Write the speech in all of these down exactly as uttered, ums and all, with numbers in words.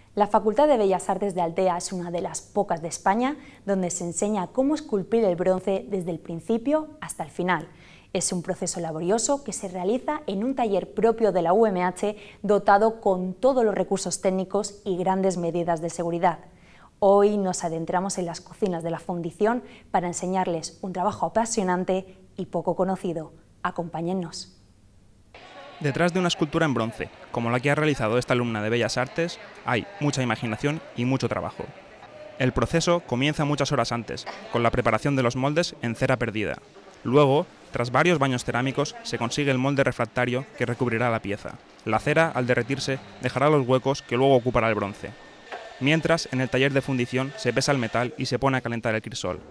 La Facultad de Bellas Artes de Altea es una de las pocas de España donde se enseña cómo esculpir el bronce desde el principio hasta el final. Es un proceso laborioso que se realiza en un taller propio de la U M H dotado con todos los recursos técnicos y grandes medidas de seguridad. Hoy nos adentramos en las cocinas de la fundición para enseñarles un trabajo apasionante y poco conocido. Acompáñennos. Detrás de una escultura en bronce, como la que ha realizado esta alumna de Bellas Artes, hay mucha imaginación y mucho trabajo. El proceso comienza muchas horas antes, con la preparación de los moldes en cera perdida. Luego, tras varios baños cerámicos, se consigue el molde refractario que recubrirá la pieza. La cera, al derretirse, dejará los huecos que luego ocupará el bronce. Mientras, en el taller de fundición se pesa el metal y se pone a calentar el crisol.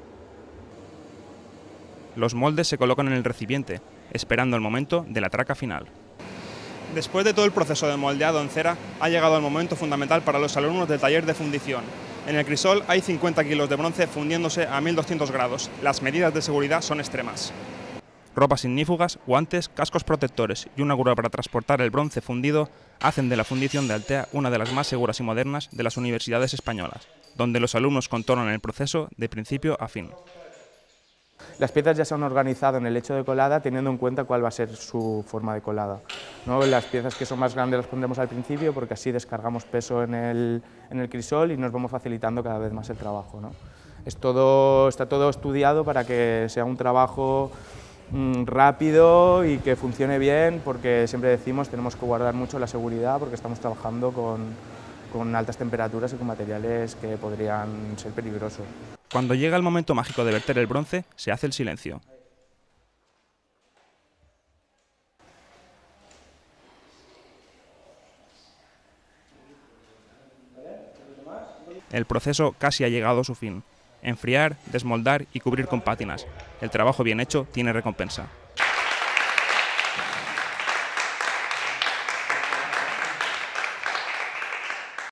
Los moldes se colocan en el recipiente, esperando el momento de la traca final. Después de todo el proceso de moldeado en cera, ha llegado el momento fundamental para los alumnos del taller de fundición. En el crisol hay cincuenta kilos de bronce fundiéndose a mil doscientos grados. Las medidas de seguridad son extremas. Ropas ignífugas, guantes, cascos protectores y una grúa para transportar el bronce fundido hacen de la fundición de Altea una de las más seguras y modernas de las universidades españolas, donde los alumnos controlan el proceso de principio a fin. Las piezas ya se han organizado en el lecho de colada teniendo en cuenta cuál va a ser su forma de colada, ¿no? Las piezas que son más grandes las pondremos al principio porque así descargamos peso en el, en el crisol y nos vamos facilitando cada vez más el trabajo, ¿no? Es todo, está todo estudiado para que sea un trabajo mmm, rápido y que funcione bien, porque siempre decimos tenemos que guardar mucho la seguridad porque estamos trabajando con, con altas temperaturas y con materiales que podrían ser peligrosos. Cuando llega el momento mágico de verter el bronce, se hace el silencio. El proceso casi ha llegado a su fin. Enfriar, desmoldar y cubrir con pátinas. El trabajo bien hecho tiene recompensa.